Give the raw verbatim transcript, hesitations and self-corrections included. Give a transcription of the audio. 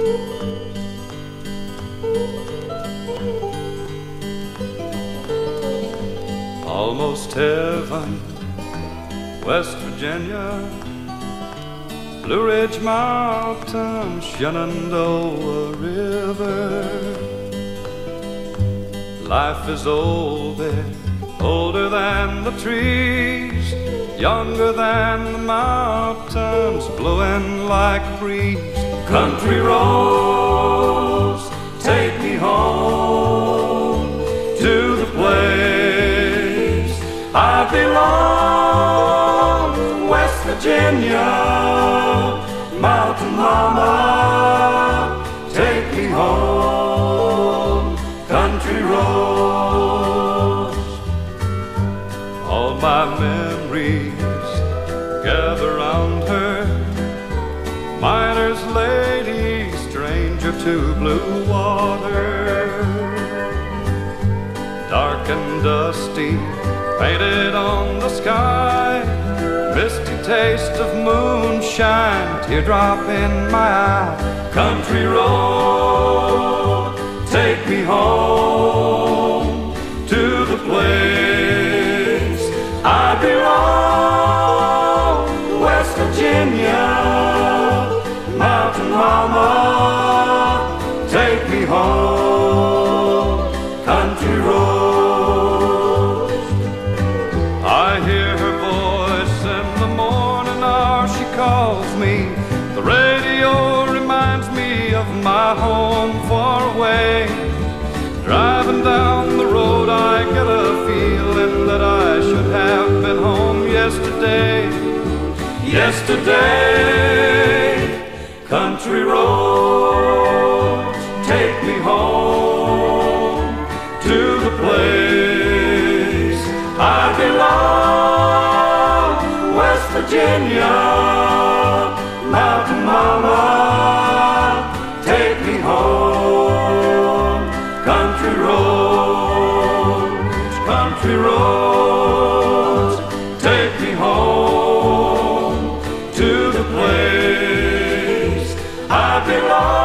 Almost heaven, West Virginia, Blue Ridge Mountains, Shenandoah River. Life is old there, older than the trees, younger than the mountains, blowing like a breeze. Country roads, take me home to the place I belong. West Virginia, mountain mama, take me home. Country roads. All my memories gather round her, miner's lady, stranger to blue water. Dark and dusty, painted on the sky, misty taste of moonshine, teardrop in my eye. Country road, take me home to the place I belong. West Virginia, mountain mama, take me home. Country roads. I hear her voice in the morning hour, she calls me. The radio reminds me of my home far away. Driving down the road I get a feeling that I should have been home yesterday. Yesterday, country roads, take me home to the place I belong. West Virginia, mountain mama, take me home. Country roads, country roads, take me home to the place I belong.